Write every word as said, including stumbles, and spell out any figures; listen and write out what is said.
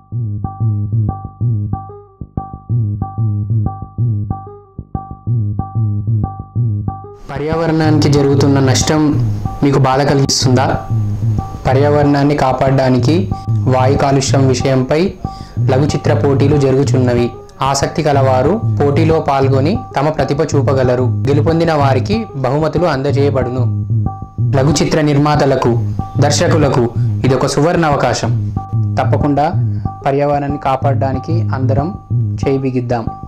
పర్యావరణానికి జరుగుతున్న నష్టం మీకు బాధ కలిగిస్తుందా? పర్యావరణాన్ని కాపాడడానికి వాయు కాలుష్యం విషయంపై లఘు చిత్ర పోటీలు జరుగుచున్నవి. ఆసక్తి కలవారు పోటీలో పాల్గొని తమ ప్రతిభ చూపగలరు. గెలుపొందిన వారికి బహుమతులు అందజేయబడును. లఘు చిత్ర నిర్మాతలకు, దర్శకులకు ఇదొక సువర్ణ అవకాశం. తప్పకుండా పర్యావరణాన్ని కాపాడడానికి అందరం చేయి బిగిద్దాం.